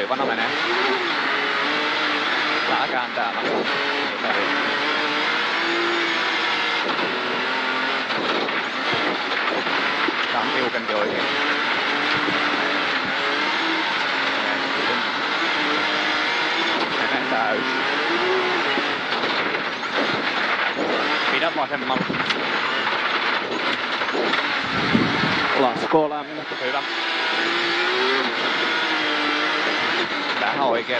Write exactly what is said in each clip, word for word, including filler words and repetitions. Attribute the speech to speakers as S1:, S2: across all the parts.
S1: Oivana menee. Tää kääntää mä. Tää on tiukempi oikein. Menee täys. Pidä vasemmalla.
S2: Laskoo lämmö.
S1: Hyvä. Vähän oikeet.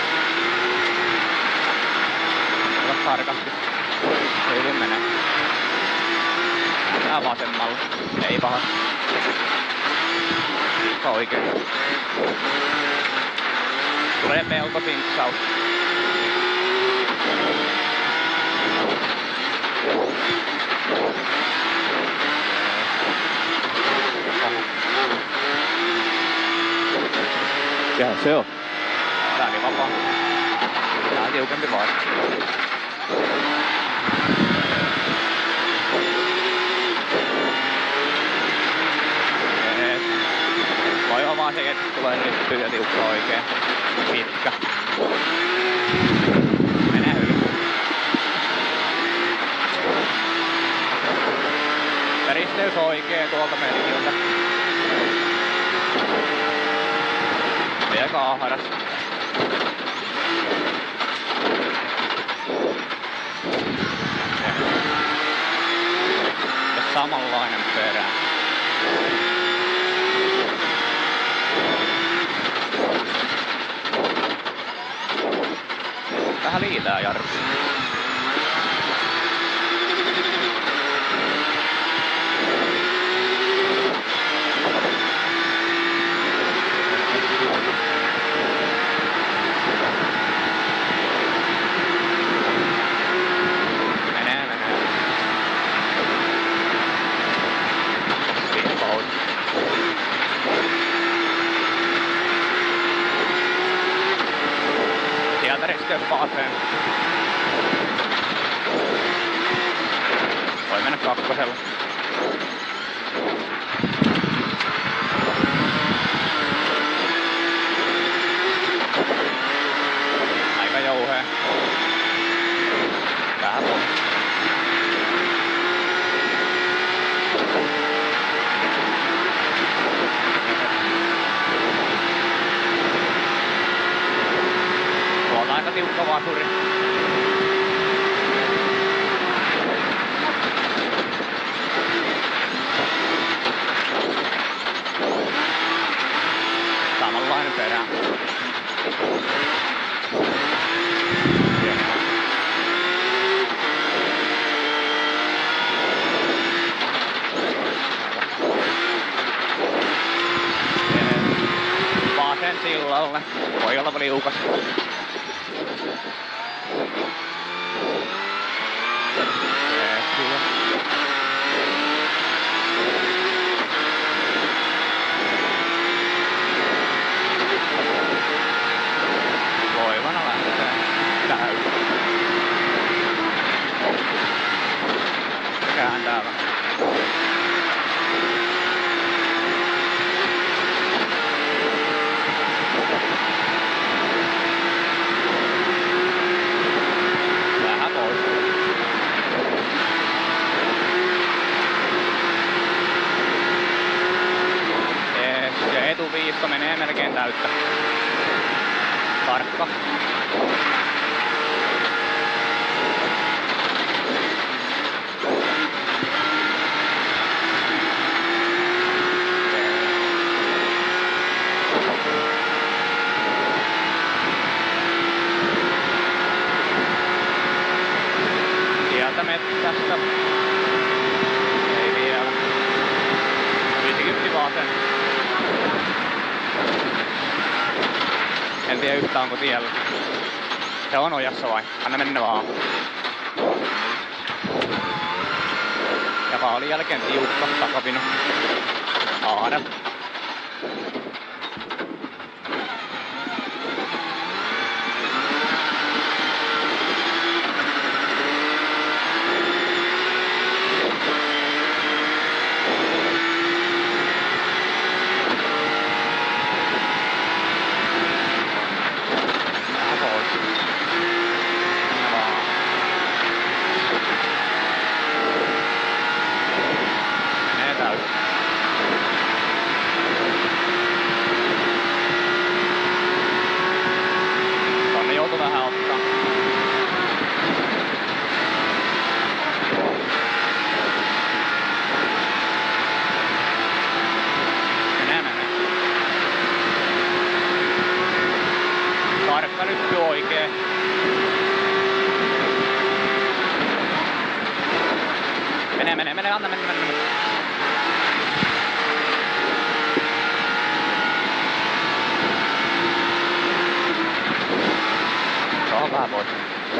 S1: Ota tarkasti. Hyvin menee. Tää vasemmalla. Ei paha. Oikein. Tulee pelto pinksaus.
S2: Sehän se on.
S1: Tää oli vapaa. Tää on tiukempi vaan. Toivon vaan se, että tulee nyttyy ja tiukka oikein. Pitkä. Menee yli. Ja risteys oikein tuolta merkiltä. Vielä kaaharas. Ja samanlainen perä. Vähän liitää jarru. Menee, menee. Piippaut. Sieltä risteys vaaseen. Voi mennä kakkosella. Aika jouhea. Vähän pois. Tuolta aika tiukka vasuri. Samanlainen perä. Vasen sillalle. Voi olla liukas. Voivana lähtee. Täys. Kääntää vähän. Vähän pois. Ja etuviisto menee melkein täyttä. Tarkka. Sieltä metsästä. Ei vielä. viisikymmentä vasen. En tiedä yhtään onko tiellä. Se on ojassa vai? Anna mennä vaan. Ja vaalin jälkeen tiukka takapino. Aada. oikee. Mene, mene, mene, anna mennä, mennä, mennä. Se on vähän pois.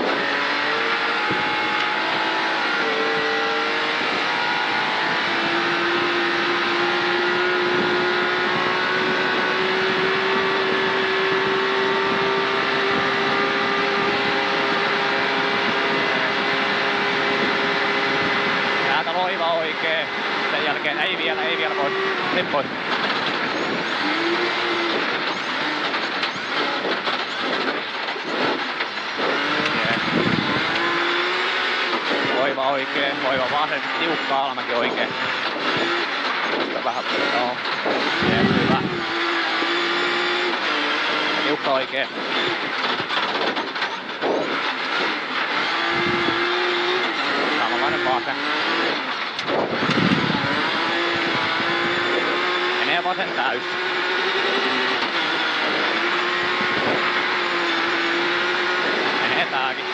S1: Loiva oikee. Sen jälkeen ei vielä, ei vielä pois. Nyt pois. Yeah. Loiva oikee. Loiva vasen. Tiukka alamäki oikee. Tästä vähän. Joo. Yeah, hyvä. Tiukka oikee. Samanlainen vasen. Menee vasen täys. Menee tääkin.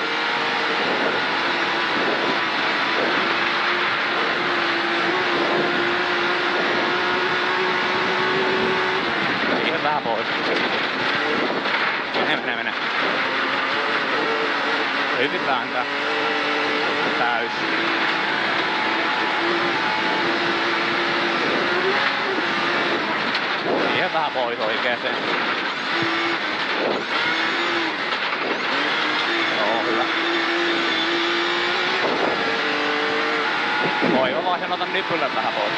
S1: Siihen vähän pois. Mene, mene, mene. Hyvin vääntää. Täys. Siihen vähän pois oikeeseen. Joo, hyvä. Loiva vasen, ota nypylle vähän pois.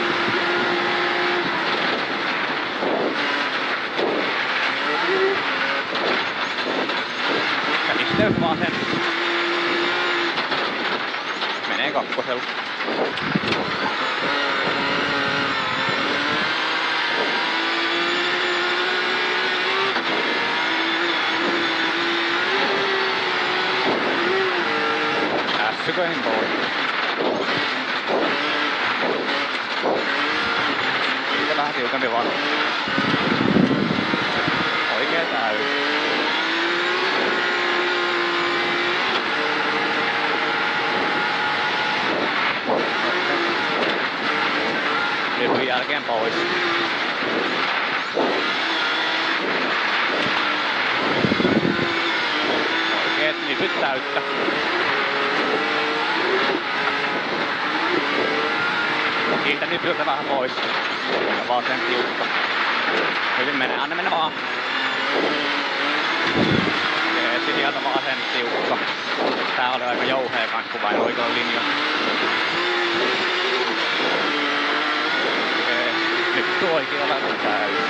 S1: Ja pisteys vasen. Menee kakkosella. Ässyköihin pois. Siitä vähän tiukempi vaan. Oikee täys. Nypyn jälkeen pois. Oikeet nypyt täyttä. Siitä nypyltä vähän pois. Ja vasen tiukka. Hyvin menee, anna mennä vaan. Jeesi, sieltä vasen tiukka. Tää oli aika jouhea kans, kun vain oikealla linjalla. Nyt tuo oikealla on täys.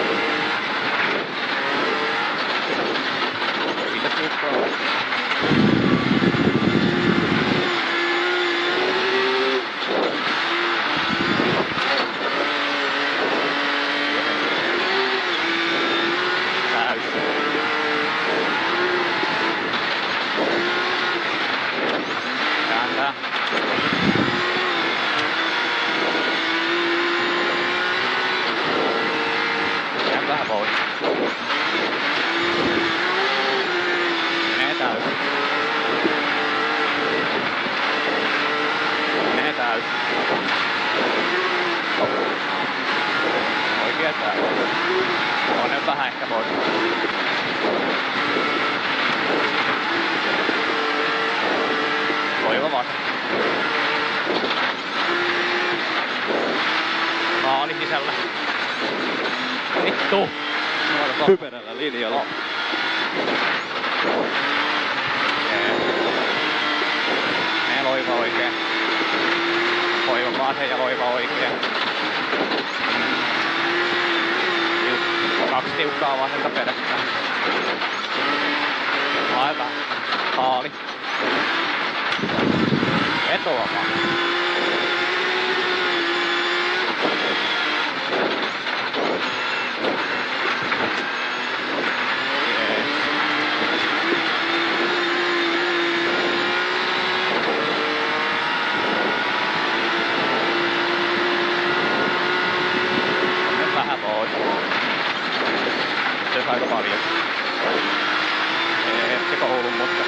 S1: Siitä tiukkaa. Vähän pois. Menee täys. Menee täys. Oikea täys. On nyt vähän ehkä pois. Loiva vasen. Maali sisällä. Vittu!
S2: Typerällä linjalla.
S1: Menee loiva oikein. Loiva vasen ja loiva oikein. Kaksi tiukkaa vasenta perässään. Aivan. Haali. Vetoa vaan. Vähän pois. Se aika paljon. sitten Oulun, mutta...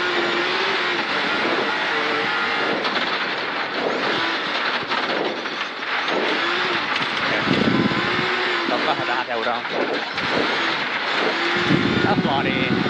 S1: Tämä on vähän tähän seuraan. F-laadiin.